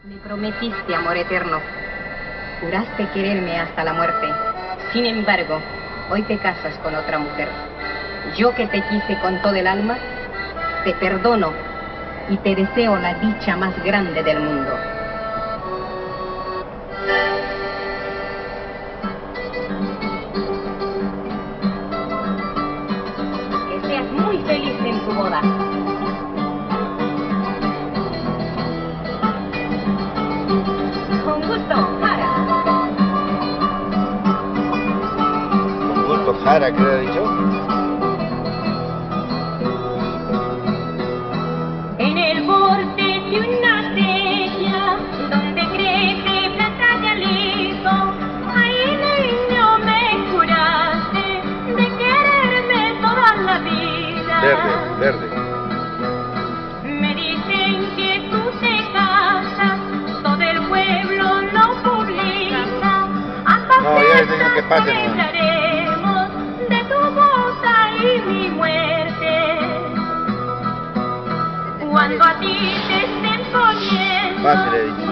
Me prometiste amor eterno. Juraste quererme hasta la muerte. Sin embargo, hoy te casas con otra mujer. Yo que te quise con todo el alma, te perdono y te deseo la dicha más grande del mundo. Que seas muy feliz en tu boda. Con gusto, Jara. Con gusto, Jara, ¿qué le ha dicho? En el borde de una acequia, donde crece planta de aliso, ahí niño me juraste de quererme toda la vida. Verde, verde. Me dicen que tú te casas, todo el pueblo lo publica. Hasta No, ya les digo que pasen. celebraremos de tu boda y mi muerte. Cuando a ti te estén poniendo Fácil, he dicho.